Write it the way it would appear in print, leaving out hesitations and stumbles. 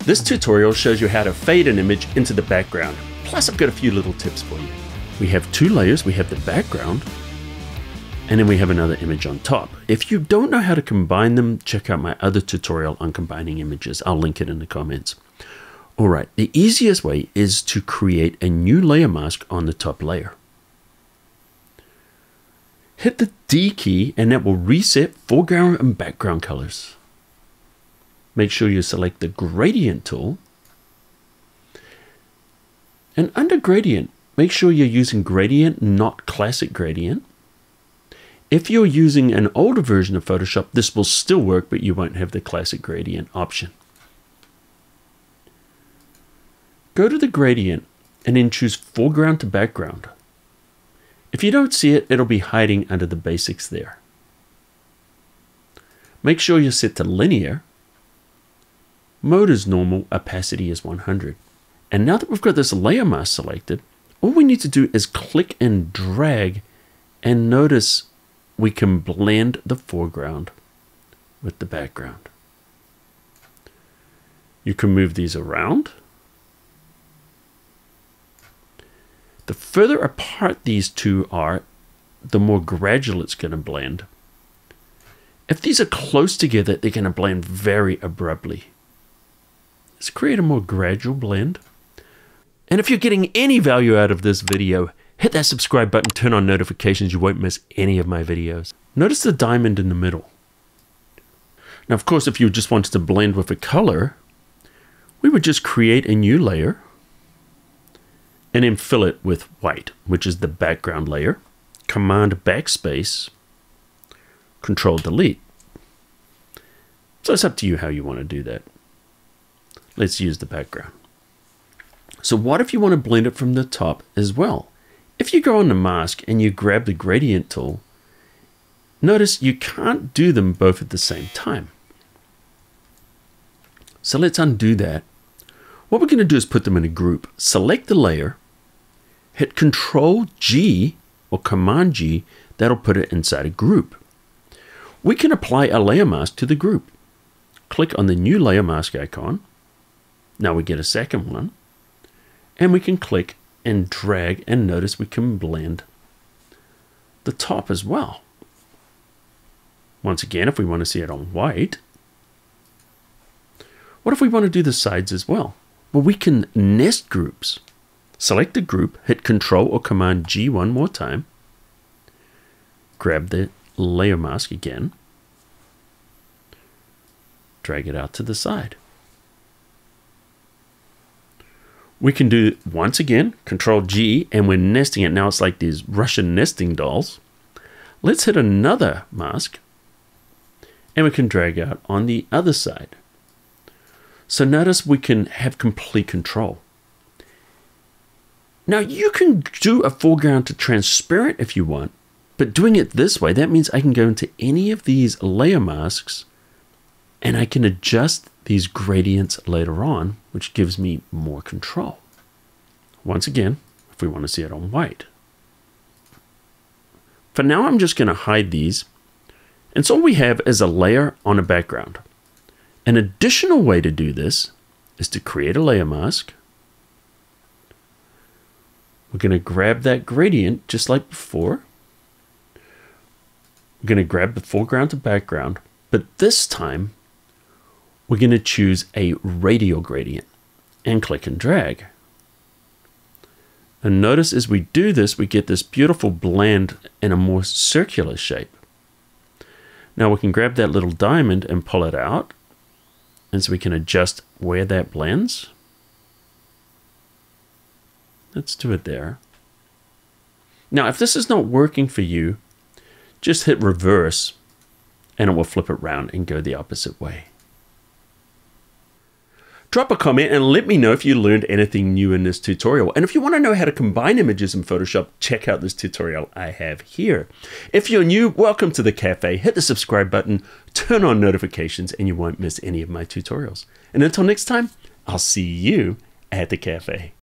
This tutorial shows you how to fade an image into the background. Plus I've got a few little tips for you. We have two layers. We have the background, and then we have another image on top. If you don't know how to combine them, check out my other tutorial on combining images. I'll link it in the comments. All right, the easiest way is to create a new layer mask on the top layer. Hit the D key and that will reset foreground and background colors. Make sure you select the gradient tool. And under gradient, make sure you're using gradient, not classic gradient. If you're using an older version of Photoshop, this will still work, but you won't have the classic gradient option. Go to the gradient and then choose foreground to background. If you don't see it, it'll be hiding under the basics there. Make sure you're set to linear. Mode is normal, opacity is 100. And now that we've got this layer mask selected, all we need to do is click and drag, and notice we can blend the foreground with the background. You can move these around. The further apart these two are, the more gradual it's going to blend. If these are close together, they're going to blend very abruptly. Let's create a more gradual blend. And if you're getting any value out of this video, hit that subscribe button, turn on notifications, you won't miss any of my videos. Notice the diamond in the middle. Now, of course, if you just wanted to blend with a color, we would just create a new layer and then fill it with white, which is the background layer. Command backspace, Control delete. So it's up to you how you want to do that. Let's use the background. So what if you want to blend it from the top as well? If you go on the mask and you grab the gradient tool, notice you can't do them both at the same time. So let's undo that. What we're going to do is put them in a group. Select the layer, hit Control G or Command G, that'll put it inside a group. We can apply a layer mask to the group. Click on the new layer mask icon. Now we get a second one. And we can click and drag, and notice we can blend the top as well. Once again, if we want to see it on white, what if we want to do the sides as well? Well, we can nest groups. Select the group, hit Control or Command G one more time, grab the layer mask again, drag it out to the side. We can do, once again, Control G, and we're nesting it. Now it's like these Russian nesting dolls. Let's hit another mask, and we can drag out on the other side. So notice we can have complete control. Now you can do a foreground to transparent if you want, but doing it this way, that means I can go into any of these layer masks and I can adjust these gradients later on, which gives me more control. Once again, if we want to see it on white. For now, I'm just going to hide these. And so all we have is a layer on a background. An additional way to do this is to create a layer mask. We're going to grab that gradient just like before. We're going to grab the foreground to background, but this time we're going to choose a radial gradient and click and drag. And notice as we do this, we get this beautiful blend in a more circular shape. Now we can grab that little diamond and pull it out, and so we can adjust where that blends. Let's do it there. Now, if this is not working for you, just hit reverse and it will flip it around and go the opposite way. Drop a comment and let me know if you learned anything new in this tutorial. And if you want to know how to combine images in Photoshop, check out this tutorial I have here. If you're new, welcome to the cafe. Hit the subscribe button, turn on notifications, and you won't miss any of my tutorials. And until next time, I'll see you at the cafe.